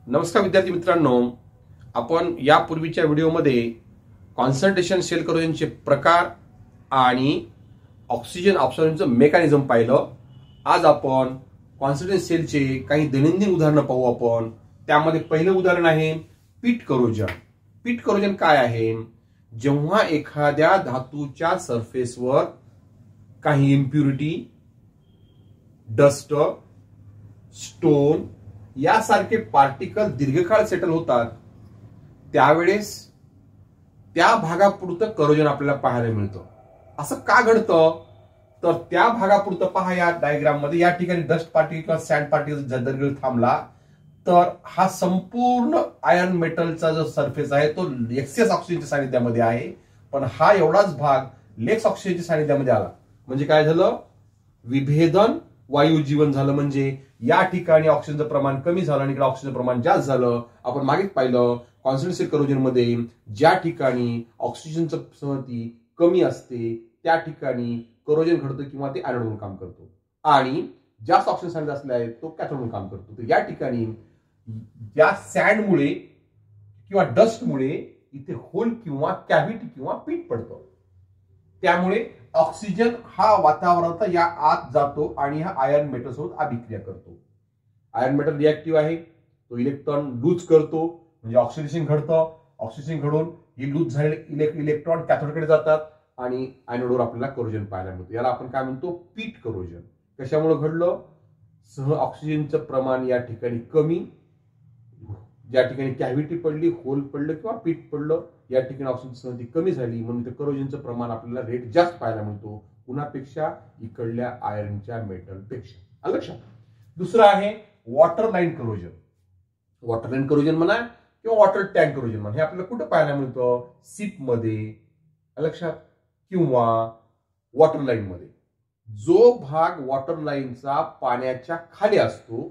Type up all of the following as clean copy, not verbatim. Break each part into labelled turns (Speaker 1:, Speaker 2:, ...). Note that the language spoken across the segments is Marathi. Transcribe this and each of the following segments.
Speaker 1: नमस्कार विद्यार्थी मित्रांनो, आपण यापूर्वीच्या व्हिडिओमध्ये कॉन्सन्ट्रेशन सेल करोजनचे प्रकार आणि ऑक्सिजन ऑब्झॉर्प्शनचं मेकॅनिझम पाहिलं. आज आपण कॉन्सन्ट्रेशन सेलचे काही दैनंदिन उदाहरणं पाहू. आपण त्यामध्ये पहिलं उदाहरण आहे पीट करोजन. पीट करोजन काय आहे? जेव्हा एखाद्या धातूच्या सरफेसवर काही इम्प्युरिटी, डस्ट, स्टोन यासारखे पार्टिकल दीर्घकाळ सेटल होतात, त्यावेळेस त्या भागापुरतं करोजन आपल्याला पाहायला मिळतं. असं का घडतं? तर त्या भागापुरतं पहा, या डायग्राम मध्ये या ठिकाणी डस्ट पार्टिकल किंवा सँड पार्टिकल जर दीर्घ थांबला तर हा संपूर्ण आयर्न मेटलचा जो सरफेस आहे तो एक्सेस ऑक्सिजनच्या सानिध्यामध्ये आहे, पण हा एवढाच भाग लेस ऑक्सिजनच्या सानिध्यामध्ये आला. म्हणजे काय झालं? विभेदन वायू जीवन झालं. म्हणजे या ठिकाणी ऑक्सिजनचं प्रमाण कमी झालं आणि इकडे ऑक्सिजनचं प्रमाण जास्त झालं. आपण मागेच पाहिलं कॉन्सन्ट्रेटेड सेल करोजन मध्ये ज्या ठिकाणी ऑक्सिजनचं संहती कमी असते त्या ठिकाणी करोजन घडतं किंवा ते एनोड म्हणून काम करतो, आणि जास्त ऑक्सिजन सानिध्य असल्यास तो कॅथोड म्हणून काम करतो. तर या ठिकाणी या सँडमुळे किंवा डस्टमुळे इथे होल किंवा कॅव्हिटी किंवा पीठ पडतं. त्यामुळे ऑक्सिजन हा वातावरणात या आत जातो आणि हा आयर्न मेटल सोबत अभिक्रिया करतो. आयर्न मेटल रिएक्टिव्ह आहे, तो इलेक्ट्रॉन लूज करतो, म्हणजे ऑक्सिडेशन घडतं. ऑक्सिडेशन घडून हे लूज झालेले इलेक्ट्रॉन कॅथोडकडे जातात आणि एनोडवर आपल्याला करोजन पाहायला मिळतं. याला आपण काय म्हणतो? पीट करोजन. कशामुळे घडलं? सह ऑक्सिजनचं प्रमाण या ठिकाणी कमी, ज्या ठिकाणी कॅव्हिटी पडली, होल पडलं किंवा पीठ पडलं, या ठिकाणी ऑक्सिजन संहती कमी झाली म्हणून ते करोजनचं प्रमाण आपल्याला रेट जास्त पाहायला मिळतो कुणापेक्षा? इकडल्या आयर्नच्या मेटलपेक्षा. लक्षात. दुसरं आहे water line corrosion. Water line corrosion म्हणा किंवा वॉटर टँक करोजन म्हणा, हे आपल्याला कुठं पाहायला मिळतं? सिप मध्ये, लक्षात, किंवा वॉटर लाईन मध्ये. जो भाग वॉटर लाईनचा पाण्याच्या खाली असतो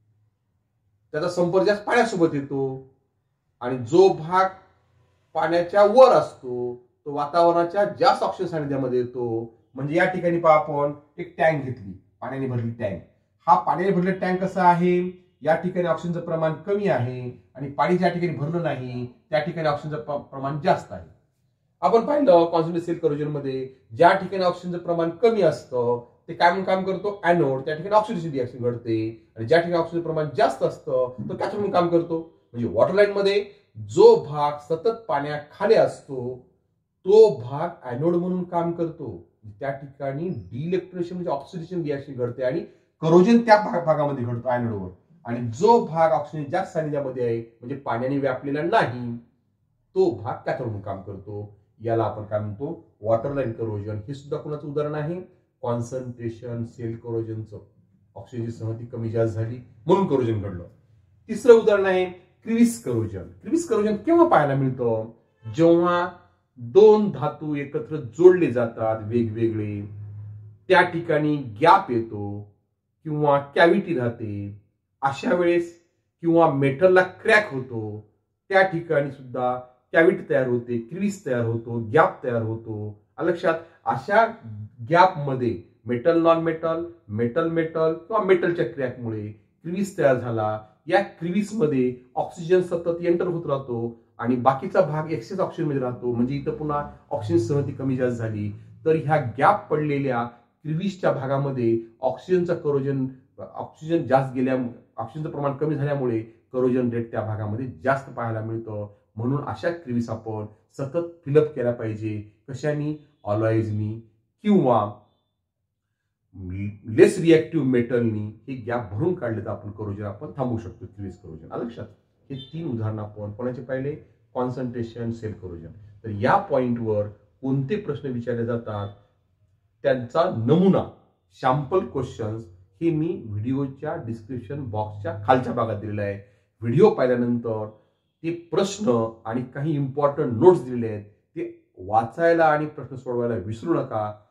Speaker 1: त्याचा संपर्क जास्त पाण्यासोबत येतो, आणि जो भाग पाण्याच्या वर असतो तो वातावरणाच्या जास्त ऑक्सिजन सानिध्यामध्ये येतो. म्हणजे या ठिकाणी पहा, आपण एक टँक घेतली, पाण्याने भरली टँक. हा पाण्याने भरलेला टँक कसा आहे? या ठिकाणी ऑक्सिजनचं प्रमाण कमी आहे आणि पाणी ज्या ठिकाणी भरलं नाही त्या ठिकाणी ऑक्सिजनचं प्रमाण जास्त आहे. आपण पाहिलं कॉन्सन्ट्रेटेड सेल करोजन मध्ये ज्या ठिकाणी ऑक्सिजनचं प्रमाण कमी असतं ते काय म्हणून काम करतो? एनोड. त्या ठिकाणी ऑक्सिडेशन रिएक्शन घडते. आणि ज्या ठिकाणी ऑक्सिजन प्रमाण जास्त असतं तो कॅथोड म्हणून काम करतो. म्हणजे वॉटर लाईन मध्ये जो भाग सतत पाण्याखाली असतो तो भाग एनोड म्हणून काम करतो. त्या ठिकाणी डिइलेक्ट्रेशन म्हणजे ऑक्सिडेशन रिएक्शन घडते आणि करोजन त्या भागामध्ये घडतो एनोडवर. आणि जो भाग ऑक्सिजन जास्त सानिध्यामध्ये आहे म्हणजे पाण्याने व्यापलेला नाही तो भाग कॅथोड म्हणून काम करतो. याला आपण काय म्हणतो? Water line corrosion. हे सुद्धा कोणाचं उदाहरण आहे? कॉन्सन्ट्रेशन सेल करोजनचं. ऑक्सिजनची संहती कमी जास्त झाली म्हणून करोजन घडलं. तिसरं उदाहरण आहे क्रिव्हिस करोजन. क्रिव्हिस करोजन केव्हा पाहायला मिळतं? जेव्हा दोन धातू एकत्र जोडले जातात वेगवेगळे, त्या ठिकाणी गॅप येतो किंवा कॅव्हिटी राहते. अशा वेळेस किंवा मेटलला क्रॅक होतो, त्या ठिकाणी सुद्धा कॅव्हिटी तयार होते, क्रिव्हिस तयार होतो, गॅप तयार होतो. लक्षात. अशा गॅप मध्ये metal non metal, metal metal किंवा मेटलच्या क्रॅकमुळे क्रिव्हिस तयार झाला. या क्रिव्हिस मध्ये ऑक्सिजन सतत एंटर होत राहतो आणि बाकीचा भाग एक्सेस ऑक्सिजन मध्ये राहतो. म्हणजे इथं पुन्हा ऑक्सिजन संहती कमी जास्त झाली तर ह्या गॅप पडलेल्या क्रिव्हिसच्या भागामध्ये ऑक्सिजन जास्त ऑक्सिजनचं प्रमाण कमी झाल्यामुळे करोजन रेट त्या भागामध्ये जास्त पाहायला मिळतं. म्हणून अशा क्रिव्हिस आपण सतत फिलअप केल्या पाहिजे. कशानी? ऑलॉयजनी किंवा लेस रिएक्टिव्ह मेटलनी. हे गॅप भरून काढले तर आपण करोजन आपण थांबवू शकतो, क्रिव्हिस करोजन. लक्षात. हे 3 उदाहरणं आपण कोणाचे पाहिले? Concentration cell corrosion. तर या पॉइंटवर कोणते प्रश्न विचारले जातात त्यांचा नमुना, सॅम्पल क्वेश्चन्स हे मी व्हिडिओच्या डिस्क्रिप्शन बॉक्सच्या खालच्या भागात दिलेला आहे. व्हिडिओ पाहिल्यानंतर ते प्रश्न आणि काही इम्पॉर्टंट नोट्स दिलेले आहेत ते वाचायला आणि प्रश्न सोडवायला विसरू नका.